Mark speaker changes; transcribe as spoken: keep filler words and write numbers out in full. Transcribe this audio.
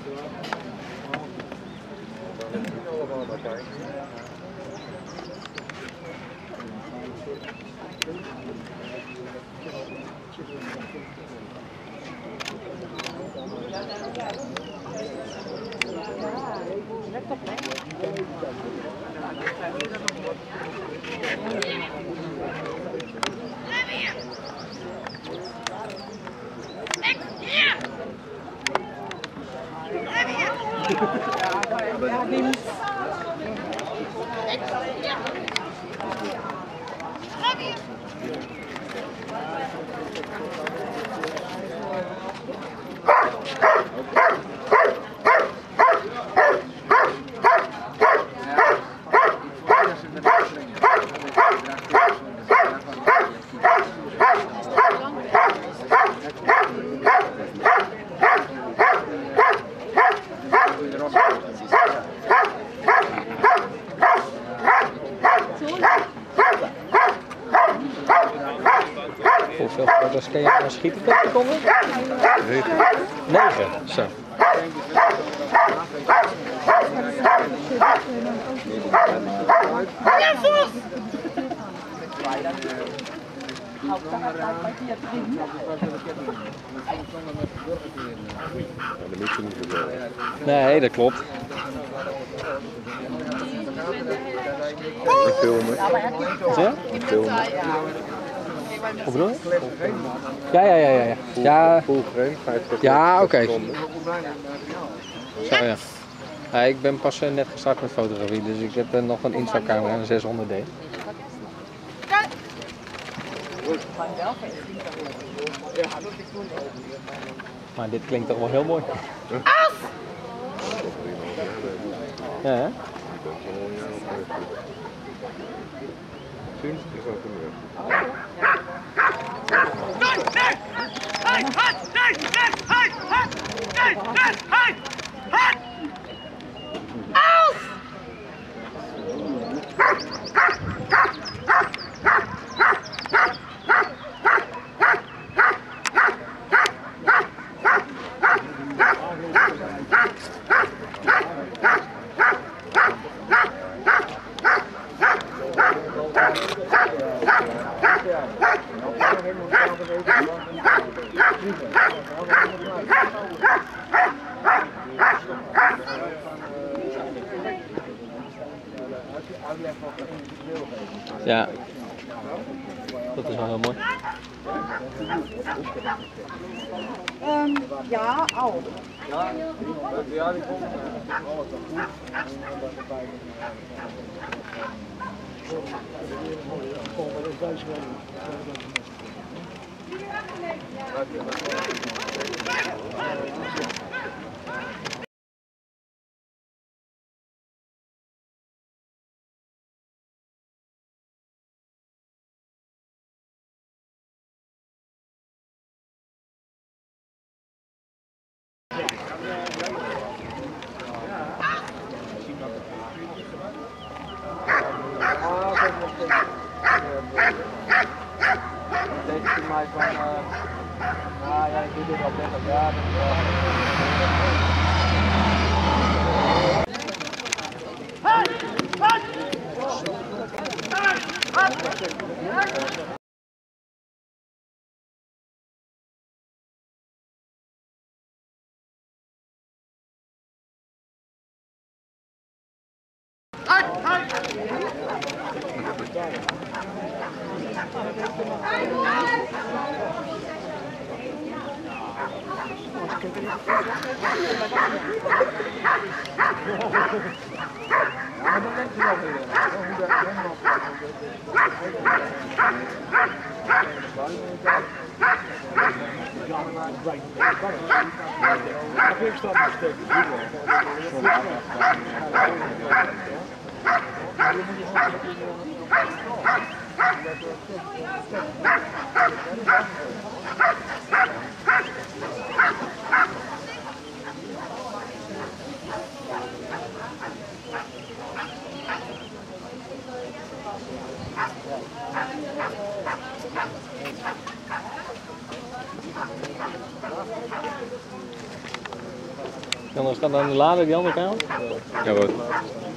Speaker 1: Hoeveel foto's kan je aan schieten per seconde? Negen. Negen, zo.
Speaker 2: Dat moet je niet gebeuren.
Speaker 1: Nee, dat klopt.
Speaker 2: En filmen.
Speaker 1: Ja?
Speaker 2: Filmen.
Speaker 1: Hoe bedoel je? Ja, ja, ja, ja. Ja, ja,
Speaker 2: Full frame, vijftig
Speaker 1: ja oké.
Speaker 2: seconden.
Speaker 1: Zo ja. Ja. Ik ben pas uh, net gestart met fotografie, dus ik heb uh, nog een Insta-camera, een zeshonderd D. Maar dit klinkt toch wel heel mooi. Ja, hè?
Speaker 2: Zien? Is ook een
Speaker 1: Ja, dat is wel heel mooi.
Speaker 3: Um, ja, auch.
Speaker 4: Ja, ja, die komt alles wel goed. Mij van, uh, nou ja, ik doe dit al dertig jaar.
Speaker 1: Anders gaat dan de lader die andere kamer.
Speaker 2: Ja, wat?